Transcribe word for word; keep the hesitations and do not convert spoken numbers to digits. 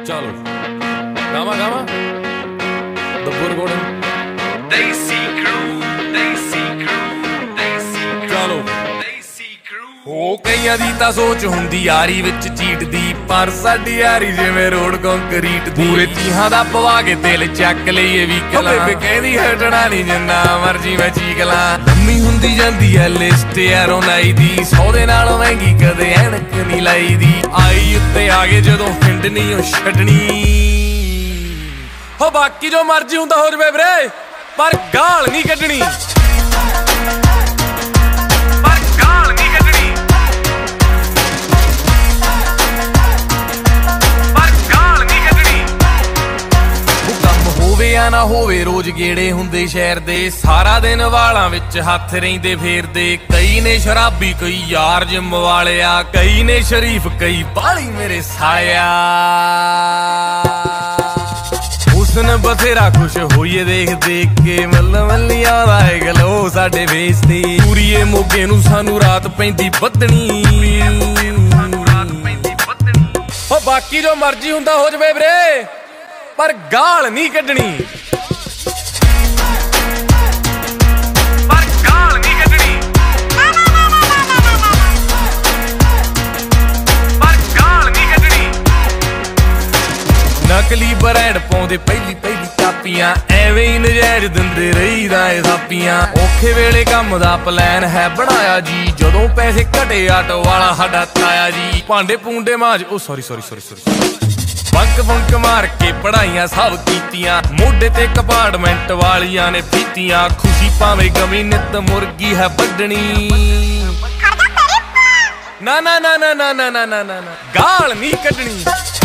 ਚਲੋ ਗਾਵਾਂ ਗਾਵਾਂ ਦੱਬੂ ਰਿਕਾਰਡਿੰਗ ਦੇਸੀ ਕਰੂ ਦੇਸੀ ਕਰੂ ਦੇਸੀ ਚਲੋ ਹੋ ਕਈਆਂ ਦੀ ਤਾਂ ਸੋਚ ਹੁੰਦੀ ਯਾਰੀ ਵਿੱਚ ਚੀਟਦੀ, ਪਰ ਸਾਡੀ ਯਾਰੀ ਜਿਵੇਂ ਰੋਡ ਕੰਕਰੀਟ ਦੀ। ਪੂਰੇ ਤੀਹਾਂ ਦਾ ਪਵਾ ਕੇ ਦਿਲ ਚੱਕ ਲਈਏ ਵੀ ਕਲਾ, ਬੇਬੇ ਕਹਿੰਦੀ ਹਟਣਾ ਨਹੀਂ ਜਿੰਨਾ ਮਰਜੀ ਮੈਂ ਚੀਕ ਲਾਂ। ਲੰਮੀ ਹੁੰਦੀ ਜਾਂਦੀ ਐ ਲਿਸਟ ਯਾਰੋਂ ਨਾਈ ਦੀ, ਸੌ ਦੇ ਨਾਲੋਂ ਮਹਿੰਗੀ ਕਦੇ ਐਨਕ ਨਹੀਂ ਲਾਈ ਦੀ। ਆਈ ਉੱਤੇ ਆ ਗਏ ਜਦੋਂ ਹਿੰਡ ਨਹੀਂ ਉਹ ਛੱਡਣੀ, ਹੋ ਬਾਕੀ ਜੋ ਮਰਜੀ ਹੁੰਦਾ ਹੋ ਜਵੇ ਵੀਰੇ, ਪਰ ਗਾਲ ਨਹੀਂ ਕੱਢਣੀ। ਨਾ ਹੋਵੇ ਰੋਜ਼ ਗੇੜੇ ਹੁੰਦੇ ਸ਼ਹਿਰ ਦੇ, ਸਾਰਾ ਦਿਨ ਵਾਲਾਂ ਵਿੱਚ ਹੱਥ ਰਹਿੰਦੇ ਫੇਰਦੇ। ਕਈ ਨੇ ਸ਼ਰਾਬੀ ਕਈ ਯਾਰ ਜਿੰਮ ਵਾਲਿਆ, ਕਈ ਨੇ ਸ਼ਰੀਫ ਕਈ ਬਾਲੀ ਮੇਰੇ ਸਾਲਿਆ। ਹੁਸਨ ਬਥੇਰਾ ਖੁਸ਼ ਹੋਈਏ ਦੇਖ ਦੇਖ ਕੇ, ਮੱਲ ਮੱਲੀਆਂ ਦਾ ਏ ਗਲੋ ਸਾਡੇ ਵੇਸ ਤੇ। ਪੂਰੀਏ ਮੋਗੇ ਨੂੰ ਸਾਨੂੰ ਰਾਤ ਪੈਂਦੀ ਬੱਦਣੀ, ਹੋ ਬਾਕੀ ਜੋ ਮਰਜੀ ਹੁੰਦਾ ਹੋ ਜਵੇ ਵੀਰੇ, ਪਰ ਗਾਲ ਨਹੀਂ ਕੱਢਣੀ। ਪਰ ਗਾਲ ਨਹੀਂ ਕੱਢਣੀ, ਪਰ ਗਾਲ ਨਹੀਂ ਕੱਢਣੀ। ਨਕਲੀ ਬਰੈਂਡ ਪਾਉਂਦੇ ਪਹਿਲੀ ਪਹਿਲੀ ਕਾਪੀਆਂ, ਐਵੇਂ ਹੀ ਨਜਾਇਜ਼ ਦਿੰਦੇ ਰਹੀਦਾ ਏ ਥਾਪੀਆਂ। ਔਖੇ ਵੇਲੇ ਕੰਮ ਦਾ ਪਲਾਨ ਹੈ ਬਣਾਇਆ ਜੀ, ਜਦੋਂ ਪੈਸੇ ਘਟੇ ਆਟੋ ਵਾਲਾ ਸਾਡਾ ਤਾਇਆ ਜੀ। ਭਾਂਡੇ ਪੂੰਡੇ ਮਾਜ ਉਹ sorry sorry sorry sorry bunk bunk ਮਾਰ ਕੇ ਪੜਾਈਆਂ ਸਭ ਕੀਤੀਆਂ, ਮੋਢੇ ਤੇ ਕੰਪਾਰਟਮੈਂਟ ਵਾਲੀਆਂ ਨੇ ਪੀਤੀਆਂ। ਖੁਸ਼ੀ ਭਾਵੇਂ ਗਮੀ ਨਿੱਤ ਮੁਰਗੀ ਹੈ ਵੱਢਣੀ, ਨਾ ਨਾ ਨਾ ਨਾ ਨਾ ਨਾ ਨਾ ਨਾ ਗਾਲ ਨਹੀਂ ਕੱਢਣੀ।